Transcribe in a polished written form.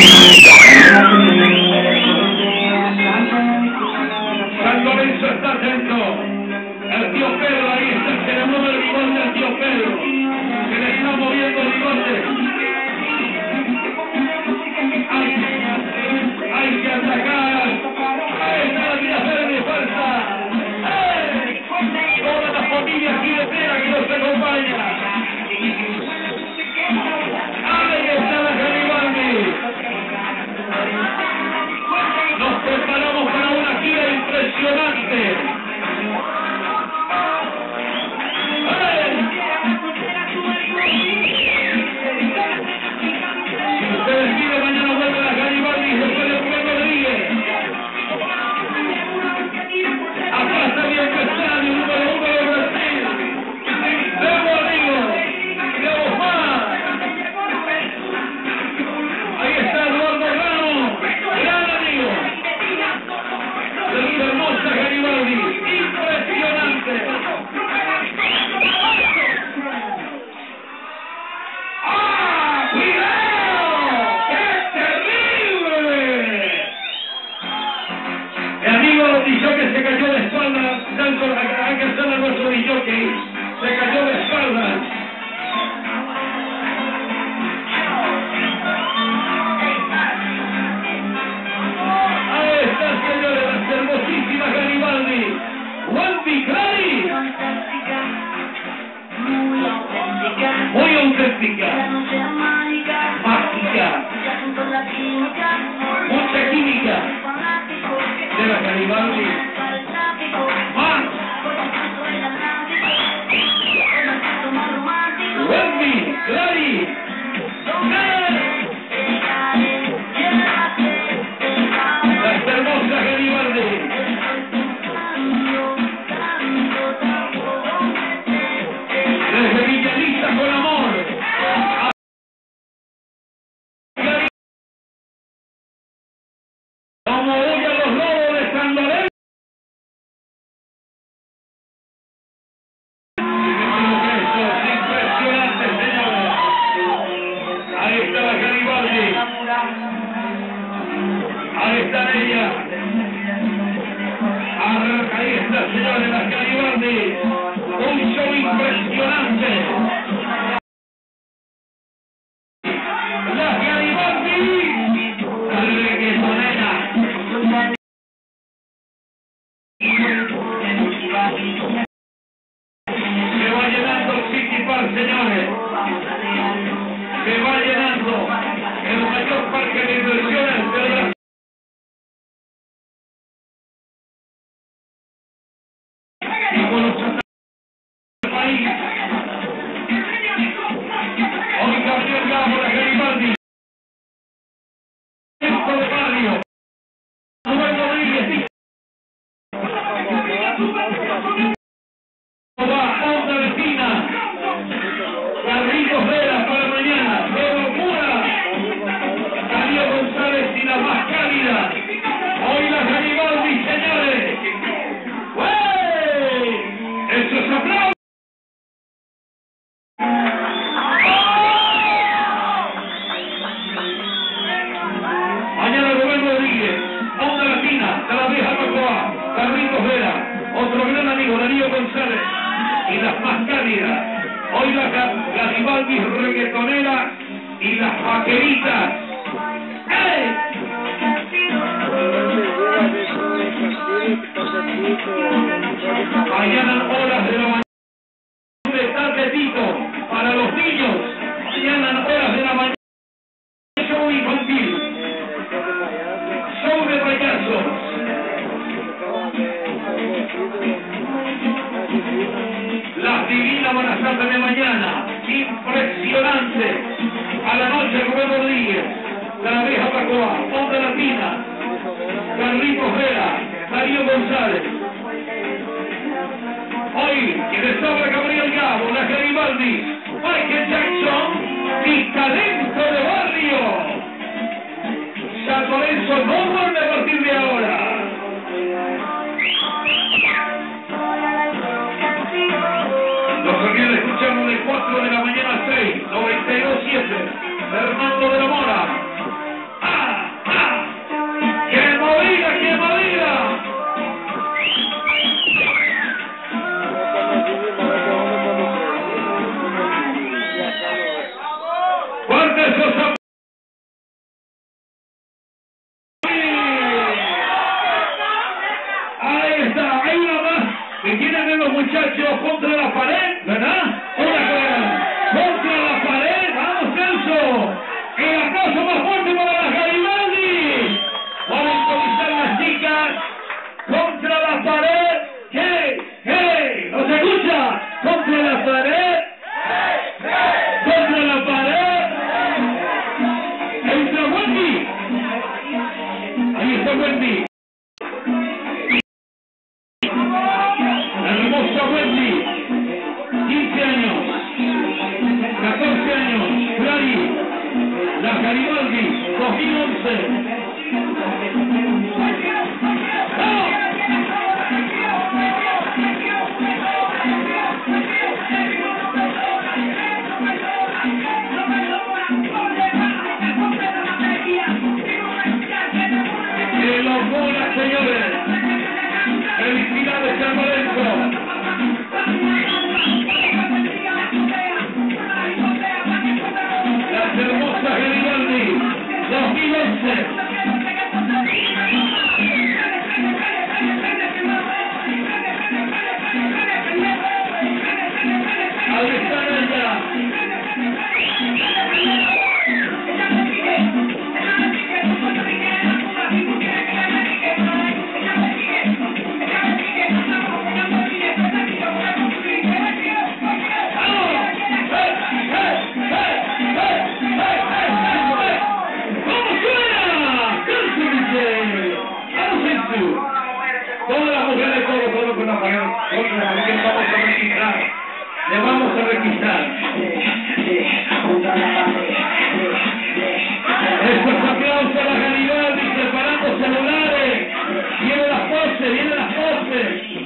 San Lorenzo está atento. El tío Pedro ahí está, se le mueve el bigote al tío Pedro. Se le está moviendo el bigote. Hay que atacar. Ahí está la vida verde, fuerza. Toda la familia jinetera que nos acompaña. Ahí está la Garibaldi. Nos preparamos para una gira impresionante. Si ustedes quieren, mañana vuelve la Garibaldi después de Rubén Rodríguez. Acá está bien Castaño, número 1 de Brasil. Debo, amigo. Debo más. Ahí está Eduardo Ramos. Gran amigo. De la hermosa Garibaldi. Impresionante. ¡Ah! ¡Cuidado! ¡Qué terrible! Mi amigo Dijoque se cayó de espalda. Tanto hay que hacerle a nuestro Dijoque. Se cayó de espalda. Ahí está, señores, la hermosísima Garibaldi. Wendy Clary. Muy auténtica. Mágica. Mucha química. De la Garibaldi. Más. Wendy Clary. La hermosa Garibaldi. Desde Villalista con amor. Como huyen los lobos de San Lorenzo. Eso es impresionante, señores. Ahí está la Garibaldi. Ahí está ella. Ahí está, señores, la Garibaldi. Un show impresionante. La Garibaldi. Reggaetonera. Se va llenando el City Park, señores. Se va llenando el mayor parque de diversiones de Brasil. Y con los del país. Hoy Gabriel Gabo, la Garibaldi. Centro de barrio. Rubén Rodríguez. Onda Vecina. Carlitos Vera para mañana. ¡Qué locura! Darío González y la más cálida. Hoy la Garibaldi, señores. ¡Wey! ¡Eso es aplauso! Mañana Rubén Rodríguez. Onda Latina. De la vieja Pacoa. Carlitos Vera. Otro gran amigo, Darío González. Y las más cálidas. Hoy la Garibaldi reggaetonera y las vaqueritas. ¡Ey! Mañana horas de la mañana. Está Tito para los niños. Mañana horas de la mañana. Show infantil. Show de payasos. Las divinas van a estar de mañana. Impresionante. A la noche Rubén Rodríguez. La vieja Pacoa. Onda Latina. Carlitos Vera. Darío González. Hoy, quienes habla Gabriel Gabo, la Garibaldi, Michael Jackson y talento de barrio. San Lorenzo no vuelve a partir de ahora. Los que escuchamos de 4 de la mañana a 6, 92.7, Fernando de la Mora. Wendy. La hermosa Wendy. 15 años. 14 años. Clary. La Garibaldi. 2011. Señores, felicidades San Lorenzo. Las hermosas Garibaldi 2011. Ahí están allá. Todas las mujeres, todo con la pared, vamos a requisar. Le vamos a requisar.